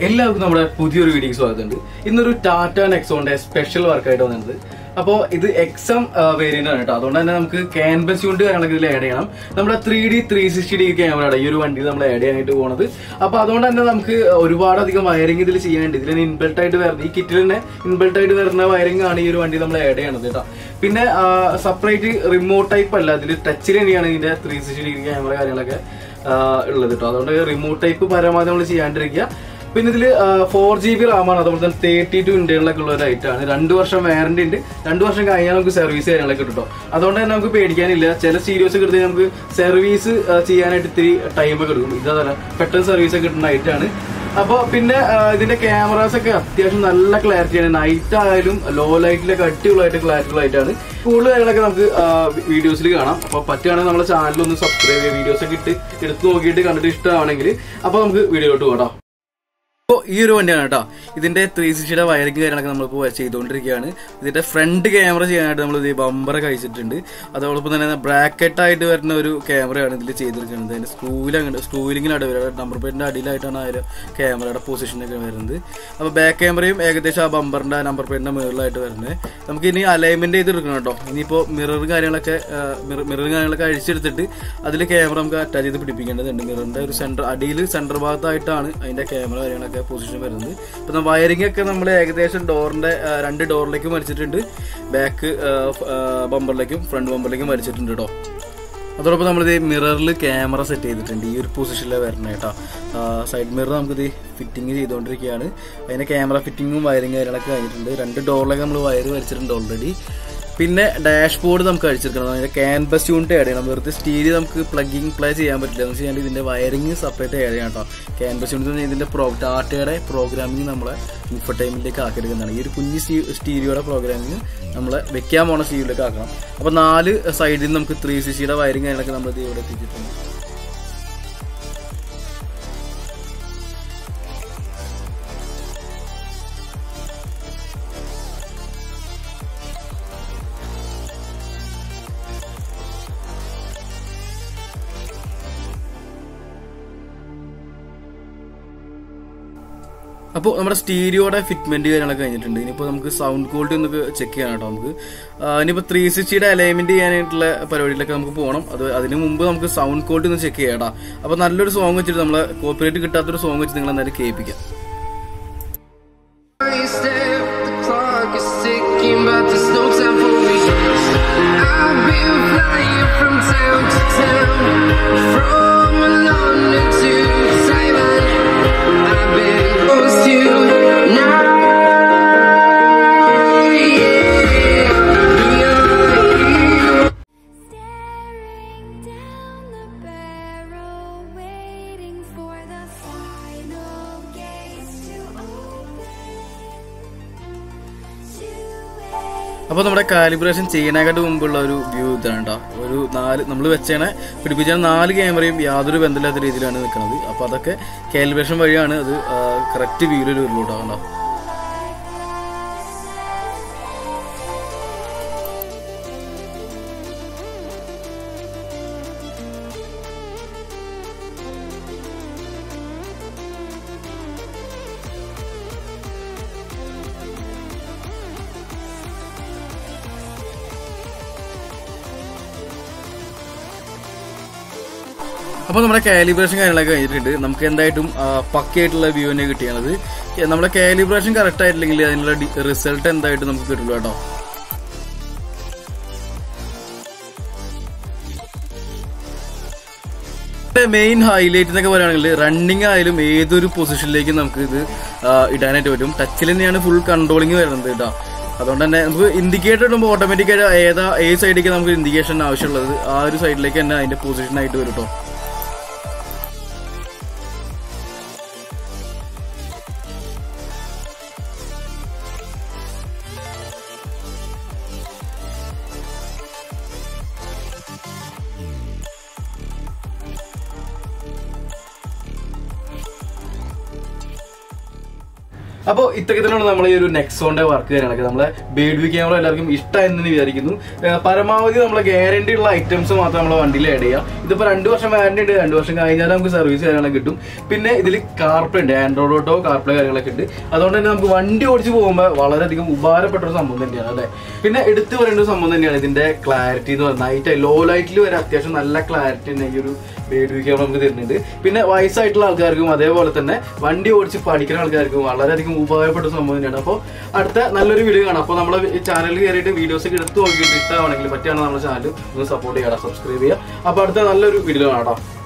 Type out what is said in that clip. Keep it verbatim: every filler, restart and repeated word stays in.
എല്ലാവർക്കും നമ്മുടെ പുതിയൊരു വീഡിയോക്ക് സ്വാഗതമുണ്ട്. ഇന്നൊരു ടാറ്റ നെക്സോണിന്റെ സ്പെഷ്യൽ വർക്കായിട്ട് വന്നിട്ടുണ്ട്. അപ്പോൾ ഇത് എക്സം വേരിയന്റ് ആണ് കേട്ടോ. അതുകൊണ്ട് തന്നെ നമുക്ക് ക്യാൻവസ് യൂണിറ്റ് കാര്യങ്ങളൊക്കെ ഇതിൽ ആഡ് ചെയ്യണം. നമ്മുടെ three D three sixty degree ക്യാമറയുടെ ഈ ഒരു വണ്ടി നമ്മൾ ആഡ് ചെയ്യാനായിട്ട് പോകുന്നത്. അപ്പോൾ അതുകൊണ്ട് തന്നെ നമുക്ക് ഒരുപാട് അധികം വയറിംഗ് ഇതിൽ ചെയ്യാനുണ്ട്. ഇതിൽ ഇൻബിൽട്ട് ആയിട്ട് വരുന്നത് ഈ കിറ്റിൽ തന്നെ ഇൻബിൽട്ട് ആയിട്ട് വരുന്ന വയറിംഗ് ആണ് ഈ ഒരു വണ്ടി നമ്മൾ ആഡ് ചെയ്യണത് കേട്ടോ. പിന്നെ സെപ്പറേറ്റ് റിമോട്ട് ടൈപ്പ് അല്ല, ഇതിൽ ടച്ചിൽ തന്നെയാണ് ഇതിന്റെ ത്രീ സിക്സ്റ്റി ഡിഗ്രി ക്യാമറ കാര്യങ്ങളൊക്കെ ഉള്ളത് കേട്ടോ. അതുകൊണ്ട് റിമോട്ട് ടൈപ്പ് പരമാവധി നമ്മൾ ചെയ്യാണ്ടിരിക്കുക. പിന്നെ ഇതിൽ ഫോർ ജി ബി റാമാണ്, അതുപോലെ തന്നെ തേർട്ടി ടു ഇന്ത്യകളിലൊക്കെ ഉള്ള ഒരു ഐറ്റാണ്. രണ്ട് വർഷം വാറന്റി ഉണ്ട്. രണ്ട് വർഷം കഴിഞ്ഞാൽ നമുക്ക് സർവീസ് കാര്യങ്ങളൊക്കെ കിട്ടും. അതുകൊണ്ട് തന്നെ നമുക്ക് പേടിക്കാനില്ല. ചില സ്റ്റീരിയോസ് ഒക്കെ എടുത്ത് നമുക്ക് സർവീസ് ചെയ്യാനായിട്ട് ഇത്തിരി ടൈമൊക്കെ എടുക്കും. ഇതല്ല, പെട്ടെന്ന് സർവീസ് ഒക്കെ കിട്ടുന്ന ഐറ്റാണ്. അപ്പോൾ പിന്നെ ഇതിന്റെ ക്യാമറാസ് ഒക്കെ അത്യാവശ്യം നല്ല ക്ലാരിറ്റിയാണ്. നൈറ്റ് ആയാലും ലോ ലൈറ്റിലൊക്കെ അടിപൊളിയായിട്ട് ക്ലാരിറ്റി ആയിട്ടാണ്. കൂടുതൽ കാര്യങ്ങളൊക്കെ നമുക്ക് വീഡിയോസിൽ കാണാം. അപ്പോൾ പറ്റുകയാണെങ്കിൽ നമ്മുടെ ചാനലൊന്ന് സബ്സ്ക്രൈബ് ചെയ്യുക. വീഡിയോസ് ഒക്കെ ഇട്ട് എടുത്ത് നോക്കിയിട്ട് കണ്ടിട്ട് ഇഷ്ടമാണെങ്കിൽ അപ്പോൾ നമുക്ക് വീഡിയോയിലോട്ട് പോകാം. അപ്പോൾ ഈ ഒരു വണ്ടിയാണ് കേട്ടോ. ഇതിന്റെ ത്രീ സിക്സ്റ്റിയുടെ വയറിംഗ് കാര്യങ്ങളൊക്കെ നമ്മളിപ്പോൾ ചെയ്തുകൊണ്ടിരിക്കുകയാണ്. ഇതിന്റെ ഫ്രണ്ട് ക്യാമറ ചെയ്യാനായിട്ട് നമ്മൾ ഇത് ബമ്പറൊക്കെ കഴിച്ചിട്ടുണ്ട്. അതോടൊപ്പം തന്നെ ബ്രാക്കറ്റ് ആയിട്ട് വരുന്ന ഒരു ക്യാമറയാണ് ഇതിൽ ചെയ്തിരിക്കുന്നത്. അതിന്റെ സ്ക്രൂവിൽ അങ്ങനെ സ്ക്രൂവിലിങ്ങനെ വരുന്നത്, നമ്പർ പ്ലേറ്റിന്റെ അടിയിലായിട്ടാണ് ആ ഒരു ക്യാമറയുടെ പൊസിഷനൊക്കെ വരുന്നത്. അപ്പോൾ ബാക്ക് ക്യാമറയും ഏകദേശം ആ ബമ്പറിന്റെ നമ്പർ പ്ലേറ്റിന്റെ മുകളിലായിട്ട് വരുന്നത്. നമുക്ക് ഇനി അലൈൻമെന്റ് ചെയ്ത് എടുക്കണം കേട്ടോ. ഇനിയിപ്പോൾ മിറർ കാര്യങ്ങളൊക്കെ മിറർ കാര്യങ്ങളൊക്കെ അഴിച്ചെടുത്തിട്ട് അതിൽ ക്യാമറ നമുക്ക് അറ്റാച്ച് ചെയ്ത് പിടിപ്പിക്കേണ്ടതുണ്ട്. മിററിന്റെ ഒരു സെന്റർ അടിയിൽ സെന്റർ ഭാഗത്തായിട്ടാണ് അതിന്റെ ക്യാമറ കാര്യങ്ങളൊക്കെ പൊസിഷൻ വരുന്നത്. ഇപ്പൊ വയറിംഗ് ഒക്കെ നമ്മൾ ഏകദേശം ഡോറിന്റെ രണ്ട് ഡോറിലേക്കും വലിച്ചിട്ടുണ്ട്. ബാക്ക് ബമ്പറിലേക്കും ഫ്രണ്ട് ബമ്പറിലേക്കും വലിച്ചിട്ടുണ്ട് കേട്ടോ. അതോടൊപ്പം നമ്മളിത് മിററിൽ ക്യാമറ സെറ്റ് ചെയ്തിട്ടുണ്ട്. ഈ ഒരു പൊസിഷനിൽ വരണം കേട്ടോ. സൈഡ് മിറർ നമുക്കിത് ഫിറ്റിംഗ് ചെയ്തുകൊണ്ടിരിക്കുകയാണ്. അതിന്റെ ക്യാമറ ഫിറ്റിങ്ങും വയറിംഗ് കാര്യങ്ങളൊക്കെ കഴിഞ്ഞിട്ടുണ്ട്. രണ്ട് ഡോറിലേക്ക് നമ്മൾ വയർ വലിച്ചിട്ടുണ്ട് ഓൾറെഡി. പിന്നെ ഡാഷ്ബോർഡ് നമുക്ക് അടിച്ചെടുക്കണം. അതിന്റെ ക്യാൻവസ് യൂണിറ്റ് ആഡ് ചെയ്യണം. വെറുതെ സ്റ്റീരിയോ നമുക്ക് പ്ലഗിങ് പ്ലേ ചെയ്യാൻ പറ്റില്ല. എന്ന് വെച്ചാൽ ഇതിന്റെ വയറിംഗ് സെപ്പറേറ്റ് ആഡ് ചെയ്യണം കേട്ടോ. ക്യാൻവസ് യൂണിറ്റ് ഇതിന്റെ പ്രോ ടാറ്റയുടെ പ്രോഗ്രാമിംഗ് നമ്മളെ ഇൻഫർടൈൻമെന്റിലേക്ക് ആക്കിയെടുക്കുന്നതാണ്. ഈ ഒരു കുഞ്ഞ് സ്റ്റീരിയോയുടെ പ്രോഗ്രാമിംഗ് നമ്മളെ വെക്കാൻ പോണ സ്റ്റീരിയോയിലേക്ക് ആക്കണം. അപ്പൊ നാല് സൈഡിൽ നിന്ന് നമുക്ക് ത്രീ സിക്സ്റ്റിയുടെ വയറിംഗ് കാര്യങ്ങളൊക്കെ നമ്മൾ ഇവിടെ എത്തിച്ചിട്ടുണ്ട്. അപ്പോൾ നമ്മുടെ സ്റ്റീരിയോയുടെ ഫിറ്റ്മെന്റ് കാര്യങ്ങളൊക്കെ കഴിഞ്ഞിട്ടുണ്ട്. ഇനിയിപ്പോൾ നമുക്ക് സൗണ്ട് ക്വാളിറ്റി ഒന്ന് ചെക്ക് ചെയ്യാൻ കേട്ടോ. നമുക്ക് ഇനിയിപ്പോൾ ത്രീ സിക്സ്റ്റിയുടെ അലൈൻമെന്റ് ചെയ്യാനായിട്ടുള്ള പരിപാടിയിലൊക്കെ നമുക്ക് പോകണം. അത് അതിന് മുമ്പ് നമുക്ക് സൗണ്ട് ക്വാളിറ്റി ഒന്ന് ചെക്ക് ചെയ്യാം കേട്ടോ. അപ്പോൾ നല്ലൊരു സോങ് വെച്ചിട്ട് നമ്മളെ കോപ്പറേറ്റ് കിട്ടാത്തൊരു സോങ് വെച്ച് നിങ്ങൾ എന്തായാലും കേൾപ്പിക്കാം. അപ്പോൾ നമ്മുടെ കാലിബ്രേഷൻ ചെയ്യാനായിട്ട് മുമ്പുള്ള ഒരു വ്യൂ ഇതാണ് കേട്ടോ. ഒരു നാല് നമ്മൾ വെച്ചേണ പിടിപ്പിച്ച നാല് ക്യാമറയും യാതൊരു ബന്ധമില്ലാത്ത രീതിയിലാണ് നിൽക്കുന്നത്. അപ്പോൾ അതൊക്കെ കാലിബ്രേഷൻ വഴിയാണ് അത് കറക്റ്റ് വ്യൂവിൽ വരുള്ളൂ കേട്ടോ. അപ്പോൾ നമ്മുടെ കാലിബ്രേഷൻ കാര്യങ്ങളൊക്കെ കഴിഞ്ഞിട്ടുണ്ട്. നമുക്ക് എന്തായിട്ടും പക്കയായിട്ടുള്ള വ്യൂ തന്നെ കിട്ടിയാണത്. നമ്മുടെ കാലിബ്രേഷൻ കറക്റ്റ് ആയിട്ടില്ലെങ്കിൽ അതിനുള്ള റിസൾട്ട് എന്തായിട്ടും നമുക്ക് കിട്ടുള്ളൂ കേട്ടോ. മെയിൻ ഹൈലൈറ്റ് എന്നൊക്കെ പറയുകയാണെങ്കിൽ റണ്ണിങ് ആയാലും ഏതൊരു പൊസിഷനിലേക്കും നമുക്ക് ഇത് ഇടാനായിട്ട് പറ്റും. ടച്ചിൽ തന്നെയാണ് ഫുൾ കൺട്രോളിങ് വരുന്നത് കേട്ടോ. അതുകൊണ്ട് തന്നെ നമുക്ക് ഇൻഡിക്കേറ്റർ ഇടുമ്പോൾ ഓട്ടോമാറ്റിക്കായിട്ട് ഏതാ ഏത് സൈഡിലേക്ക് നമുക്ക് ഇൻഡിക്കേഷൻ ആവശ്യമുള്ളത് ആ ഒരു സൈഡിലേക്ക് തന്നെ അതിന്റെ പൊസിഷൻ ആയിട്ട് വരും കേട്ടോ. അപ്പോൾ ഇത്തരത്തിലുള്ള നമ്മളെ ഈ ഒരു നെക്സോണിന്റെ വർക്ക് കാര്യങ്ങളൊക്കെ നമ്മളെ ബേഡ്വി ക്യാമറ എല്ലാവർക്കും ഇഷ്ടമായെന്ന് വിചാരിക്കുന്നു. പരമാവധി നമ്മളെ ഗ്യാരണ്ടി ഉള്ള ഐറ്റംസ് മാത്രം നമ്മളെ വണ്ടിയിൽ ആഡ് ചെയ്യാം. ഇതിപ്പോൾ രണ്ട് വർഷം വാറണ്ടി ഉണ്ട്, രണ്ട് വർഷം കഴിഞ്ഞാൽ നമുക്ക് സർവീസ് കാര്യങ്ങളൊക്കെ കിട്ടും. പിന്നെ ഇതിൽ കാർപ്ലേ ഉണ്ട്, ആൻഡ്രോയിഡ് ഓട്ടോ കാർപ്ലേ കാര്യങ്ങളൊക്കെ ഉണ്ട്. അതുകൊണ്ട് തന്നെ നമുക്ക് വണ്ടി ഓടിച്ച് പോകുമ്പോൾ വളരെയധികം ഉപകാരപ്പെട്ട ഒരു സംഭവം തന്നെയാണ് അല്ലേ. പിന്നെ എടുത്തു പറയേണ്ട ഒരു സംഭവം തന്നെയാണ് ഇതിന്റെ ക്ലാരിറ്റി എന്ന് പറഞ്ഞാൽ. നൈറ്റ് ലോ ലൈറ്റിൽ വരെ അത്യാവശ്യം നല്ല ക്ലാരിറ്റി തന്നെ ഈ ഒരു ബേഡ്വി ക്യാമറ നമുക്ക് തരുന്നുണ്ട്. പിന്നെ വയസ്സായിട്ടുള്ള ആൾക്കാർക്കും അതേപോലെ തന്നെ വണ്ടി ഓടിച്ച് പഠിക്കുന്ന ആൾക്കാർക്കും വളരെയധികം ഉപകാരപ്പെട്ട സംഭവം തന്നെയാണ്. അപ്പോൾ അടുത്ത നല്ലൊരു വീഡിയോ കാണാം. അപ്പോൾ നമ്മൾ ചാനലിൽ കയറിയിട്ട് വീഡിയോസ് ഒക്കെ എടുത്ത് നോക്കിയിട്ട് ഇഷ്ടമാണെങ്കിൽ പറ്റുകയാണെങ്കിൽ നമ്മുടെ ചാനൽ ഒന്ന് സപ്പോർട്ട് ചെയ്യാം, സബ്സ്ക്രൈബ് ചെയ്യുക. അപ്പോൾ അടുത്ത നല്ലൊരു വീഡിയോ കാണാം.